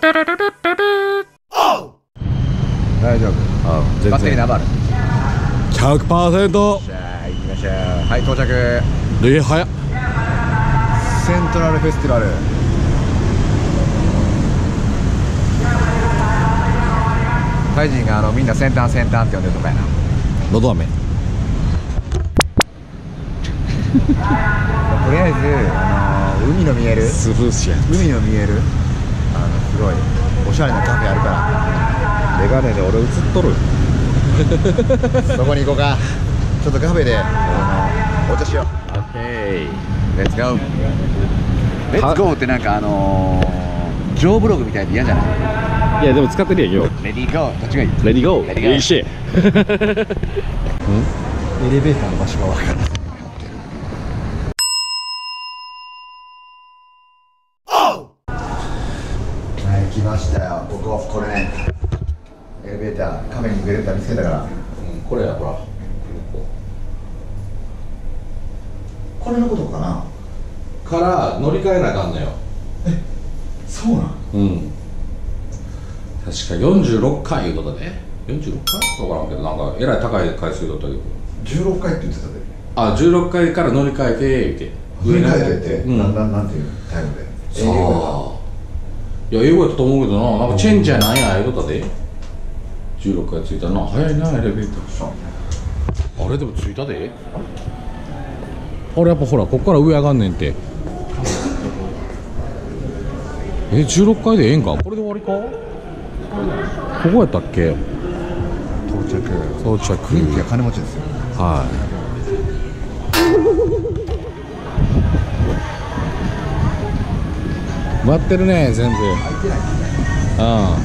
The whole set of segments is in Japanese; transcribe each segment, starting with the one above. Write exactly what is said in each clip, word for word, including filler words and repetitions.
大丈夫。 あ、全然バッテリーナバールひゃくパーセント。 じゃあ行きましょう。はい、到着。 で、早っ。 セントラルフェスティバル。タイ人があのみんな先端先端って呼んでるとかやな。 のど飴。 とりあえず、あのー、海の見えるスフーシや。 海の見えるあのすごいおしゃれなカフェあるから、 メガネで俺映っとる。 そこに行こうか。ちょっとカフェであのお茶しよう。 オッケー。 レッツゴー。レッツゴーってなんかあのー、ジョーブログみたいで嫌じゃない？ いやでも使ってるやんよ。 レディーゴー。どっちがいい？ レディーゴー。 レディーゴー。 いいし。 エレベーターの場所がわからない。はい、来ましたよ。こここれね。エレベーター、カメラにエレベーター見つけたから。 うん、これやほら。 これのことかな。 から乗り換えなあかんのよ。 え、そうなん？ うん。確かよんじゅうろっかい言うとったで。よんじゅうろっかい？分からんけど、なんかえらい高い回数だったけど。 じゅうろっかいって言ってたで。 あ、じゅうろっかいから乗り換えて言って。 乗り換えてって、 うん、 なんなんなんていうタイムで。 さあ。いや英語やったと思うけどな、なんかチェンジやなんや言うとったで。じゅうろっかい着いたな、早いなエレベーター。あれでも着いたで。あれやっぱほらこっから上上がんねんて。え、じゅうろっかいでええんか。これで終わりか。ここやったっけ。 到着。 到着。 人気は金持ちですよ。 はい。待ってるね全部。 空いてないですね。 うん。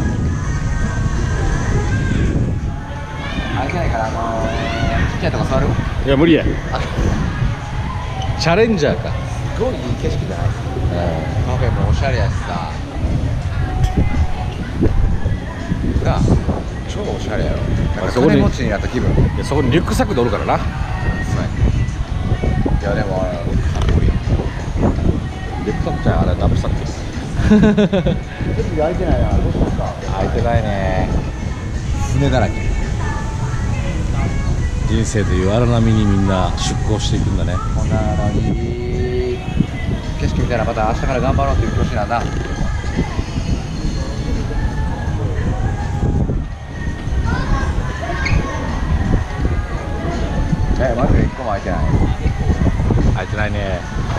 空いてないからあのー、ちっちゃいとこ座る。 いや無理や。チャレンジャーか。 すごいいい景色じゃないですか。カフェもおしゃれやしさ。なあ、超おしゃれやろ。なんか金持ちになった気分。 いやそこにリュックサックでおるからな。 そうや。いやでもかっこいい。 リュックサックちゃんあれダブサック。 ちょっと空いてないな。どうしますか。 空いてないね。 船だらけ。 人生という荒波にみんな出航していくんだね。 こんなのいい景色見たらまた明日から頑張ろうっていう気持ちなんだ。え、マジで一個も空いてない。 空いてないね。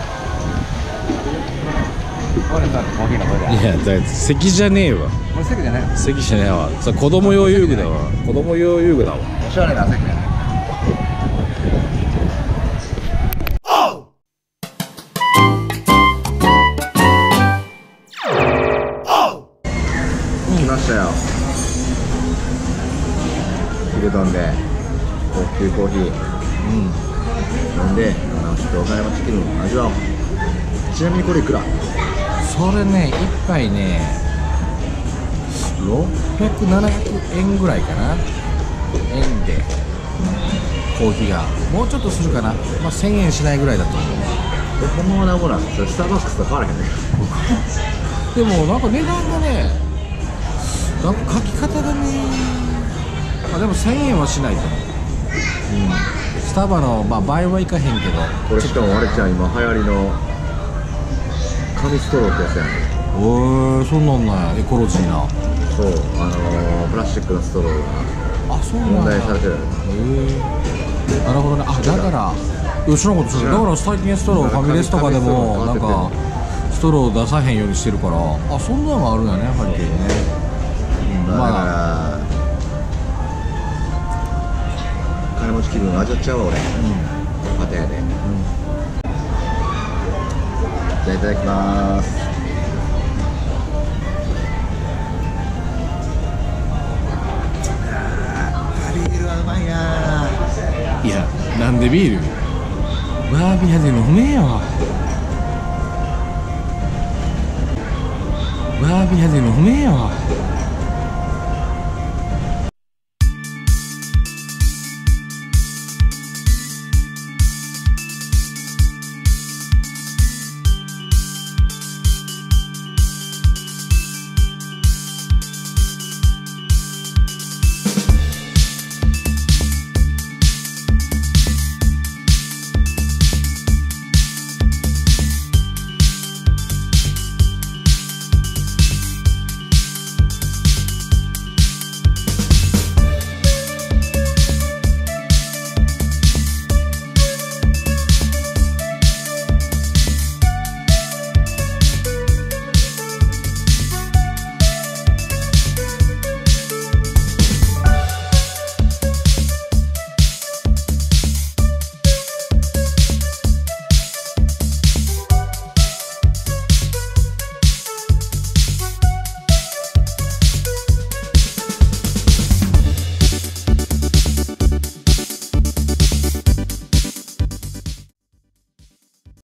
これさ、コーヒーのこれだ。 いやだって席じゃねえわ。 これ席じゃないの？ 席じゃねえわ。それ子供用遊具だわ。子供用遊具だわ。 おしゃれな席じゃない。来ましたよ。ヒルトンで高級コーヒー、うん、飲んで、あのちょっと岡山チキンを味わおう。ちなみにこれいくら？ それね、一杯ね、ろっぴゃく、ななひゃくえんぐらいかな。円でコーヒーがもうちょっとするかな。まあせんえんしないぐらいだと思う。 え、このままなもなそれスターバックスと変わらへんね。 でもなんか値段がね、なんか書き方がね、あでもせんえんはしないと思う。うん、スタバの、まあ、倍はいかへんけど。 これしかもあれちゃん今流行りの紙ストローってやつやねん。 おー、そんなんなんや。エコロジーな。 そう、あのー、プラスチックのストローがあ、そうなんや。 問題されてる。 へえ。なるほどね。あ、だからいや知らんこと知らん。だから最近ストローファミレスとかでもなんかストロー出さへんようにしてるから、あ、そんなのがあるんやね、背景にね。 うん、まあ、だから金持ち気分味わっちゃうわ俺。うん。パテ屋で。うん。じゃあいただきます。ビールはうまいな。 いや、なんでビール？バービーで飲めよ。バービーで飲めよ。